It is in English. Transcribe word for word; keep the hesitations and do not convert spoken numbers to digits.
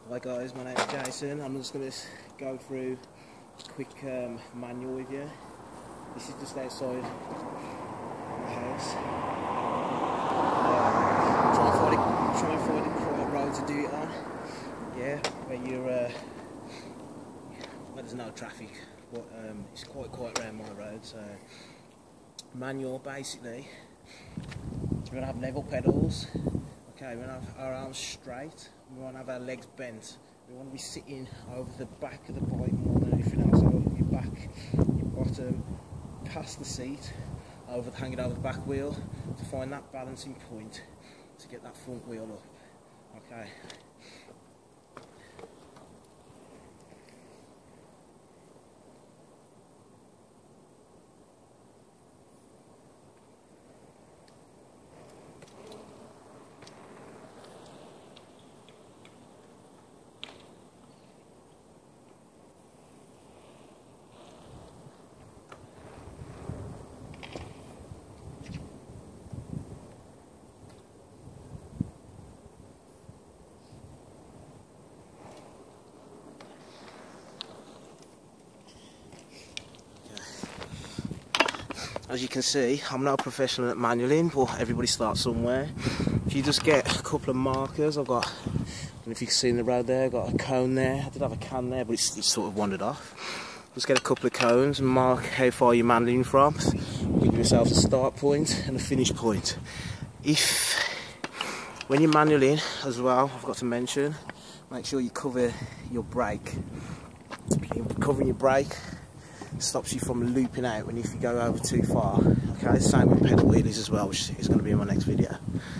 Hi guys, my name is Jason. I'm just going to go through a quick um, manual with you. This is just outside the house. Uh, try and find it, try and find the quiet road to do it on. Yeah, where you're, uh, well, there's no traffic, but um, it's quite quiet around my road. So, manual basically. We're going to have level pedals. Okay, we want to have our arms straight, we want to have our legs bent, we want to be sitting over the back of the bike more than anything else, so your back, your bottom, past the seat, over hanging over the back wheel, to find that balancing point, to get that front wheel up, okay. As you can see, I'm not a professional at manualing, but everybody starts somewhere. If you just get a couple of markers, I've got, I don't know if you can see in the road there, I've got a cone there. I did have a can there, but it's, it's sort of wandered off. Just get a couple of cones and mark how far you're manualing from. Give yourself a start point and a finish point. If, when you're manualing as well, I've got to mention, make sure you cover your brake. Covering your brake stops you from looping out when if you go over too far. Okay, same with pedal wheelies as well, which is going to be in my next video.